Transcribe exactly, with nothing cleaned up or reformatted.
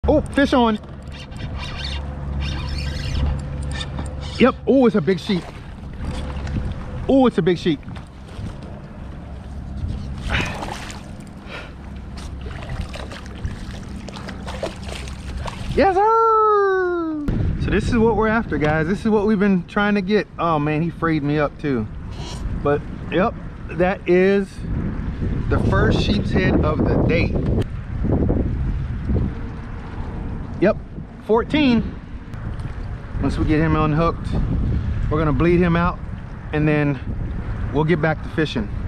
Oh, fish on. Yep. Oh, it's a big sheep. Oh, it's a big sheep. Yes, sir. So this is what we're after, guys. This is what we've been trying to get. Oh man, he frayed me up too. But yep, that is the first sheep's head of the day. Yep, fourteen. Once we get him unhooked, we're gonna bleed him out and then we'll get back to fishing.